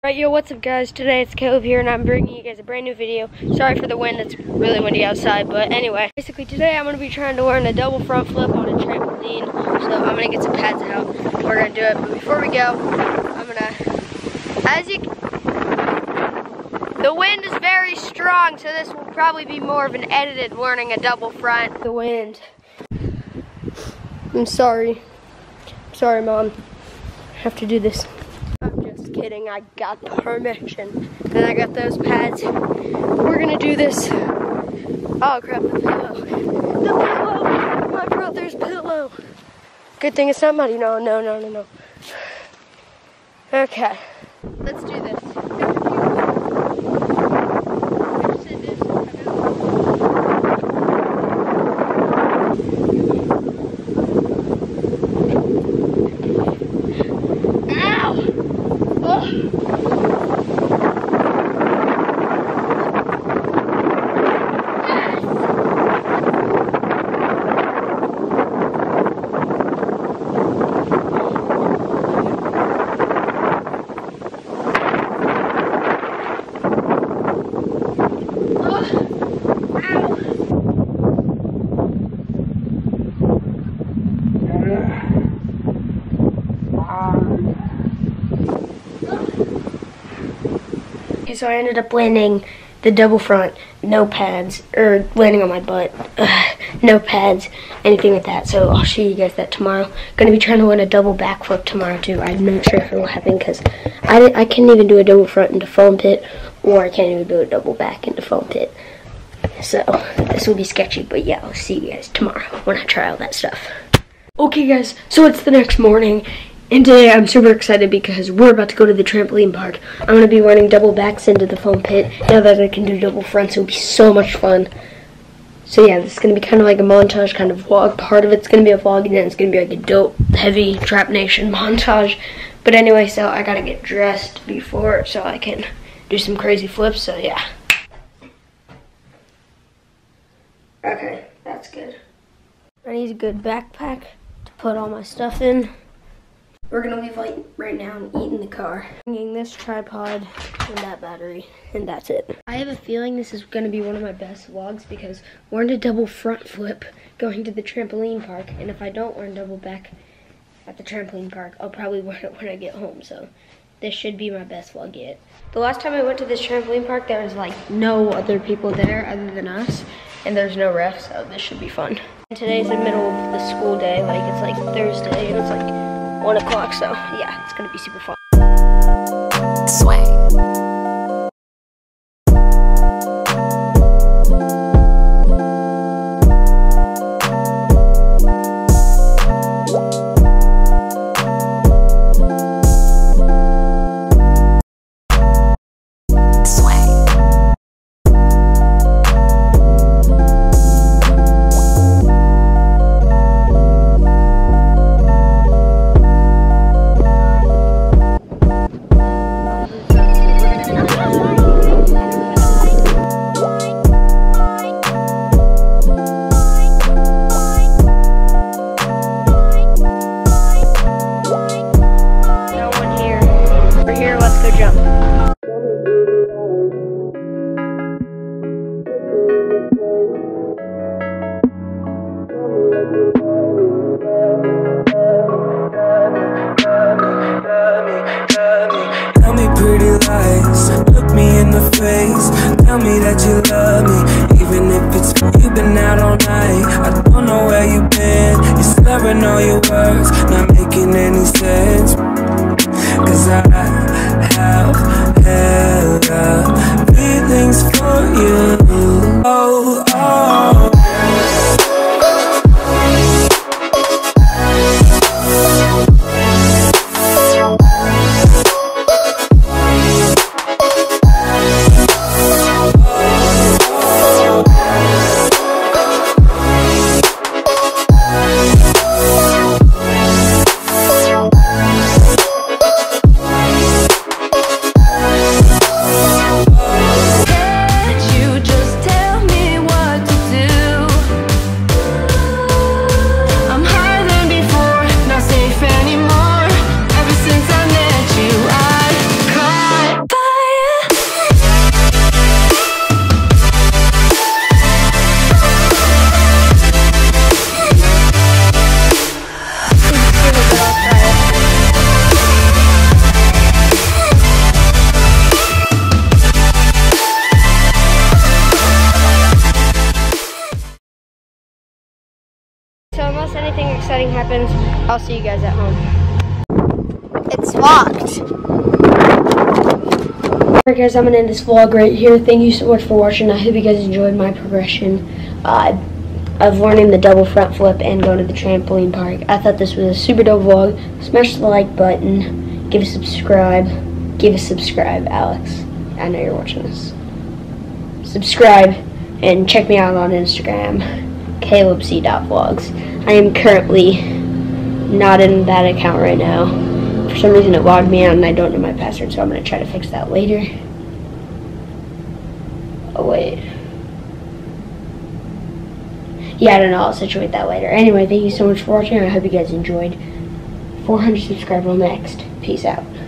Alright, yo, what's up guys? Today it's Caleb here and I'm bringing you guys a brand new video. Sorry for the wind, it's really windy outside, but anyway. Basically today I'm going to be trying to learn a double front flip on a trampoline. So I'm going to get some pads out. We're going to do it, but before we go, I'm going to, the wind is very strong, so this will probably be more of an edited learning a double front. The wind. I'm sorry. Sorry, Mom. I have to do this. Kidding, I got permission and I got those pads. We're gonna do this. Oh crap, the pillow. The pillow! My brother's pillow. Good thing it's not muddy. No. Okay, let's do this. Okay, so I ended up landing the double front, no pads, or landing on my butt, no pads, anything like that. So I'll show you guys that tomorrow. Gonna be trying to land a double backflip tomorrow too. I'm not sure if it will happen because I can't even do a double front into foam pit, or I can't even do a double back into foam pit. So this will be sketchy, but yeah, I'll see you guys tomorrow when I try all that stuff. Okay guys, so it's the next morning. And today I'm super excited because we're about to go to the trampoline park. I'm going to be running double backs into the foam pit now that I can do double fronts. It'll be so much fun. So yeah, this is going to be kind of like a montage kind of vlog. Part of it's going to be a vlog and then it's going to be like a dope, heavy Trap Nation montage. But anyway, so I got to get dressed before so I can do some crazy flips. So yeah. Okay, that's good. I need a good backpack to put all my stuff in. We're gonna leave right now and eat in the car. Bringing this tripod and that battery, and that's it. I have a feeling this is gonna be one of my best vlogs because we're in a double front flip going to the trampoline park, and if I don't learn double back at the trampoline park, I'll probably learn it when I get home, so this should be my best vlog yet. The last time I went to this trampoline park, there was like no other people there other than us, and there's no refs, so this should be fun. And today's the middle of the school day, like it's like Thursday, and it's like 1 o'clock, so yeah, it's gonna be super fun. Sway. Look me in the face, tell me that you love me, even if it's you've been out all night. I don't know where you've been, you're slurring all your words, not making any sense. Cause I have hella feelings for you. Oh, oh. happens, I'll see you guys at home. It's locked. Alright guys, I'm going to end this vlog right here. Thank you so much for watching. I hope you guys enjoyed my progression of learning the double front flip and going to the trampoline park. I thought this was a super dope vlog. Smash the like button. Give a subscribe. Give a subscribe, Alex. I know you're watching this. Subscribe and check me out on Instagram, calebc.vlogs. I am currently not in that account right now. For some reason it logged me out and I don't know my password, so I'm going to try to fix that later. Oh wait. Yeah, I don't know, I'll situate that later. Anyway, thank you so much for watching. I hope you guys enjoyed. 400 subscribers next. Peace out.